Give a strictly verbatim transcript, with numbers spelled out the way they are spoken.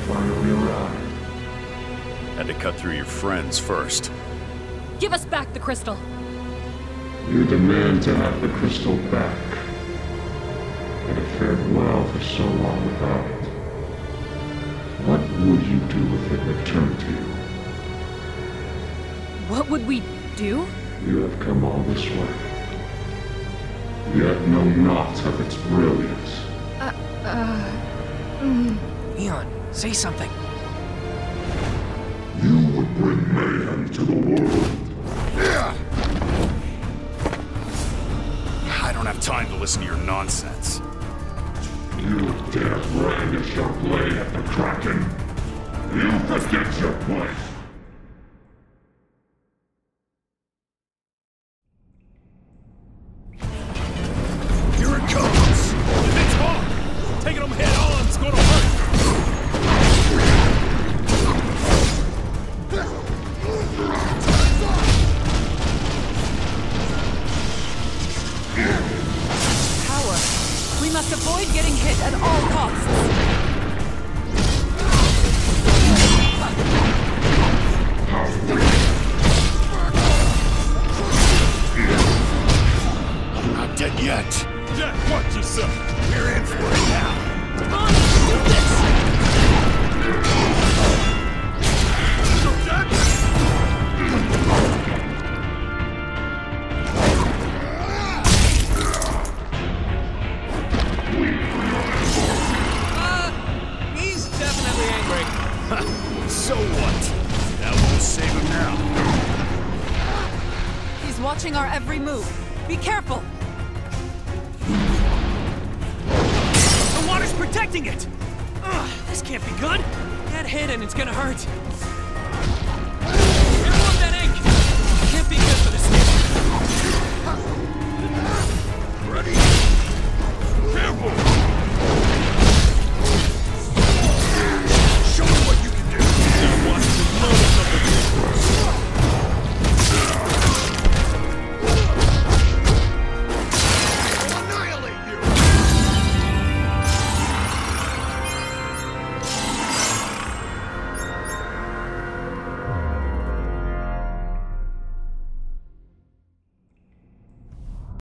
finally arrived. Had to cut through your friends first. Give us back the crystal. You demand to have the crystal back. It had fared well for so long without it. What would you do if it returned to you? What would we do? You have come all this way. Yet know not of its brilliance. Uh, uh... Mm. Leon, say something. You would bring mayhem to the world. I don't have time to listen to your nonsense. You dare brandish your blade at the Kraken? You forget your place. Here it comes! It's hard! Taking them head on is gonna hurt! Power. We must avoid getting hit at all costs. Not dead yet! Jack, watch yourself! We're in for it now! Come on, do this! Go, Jack! Uh, he's definitely angry. So what? That won't save him now. He's watching our every move. Be careful! The water's protecting it! Ugh, this can't be good. Get hit and it's gonna hurt.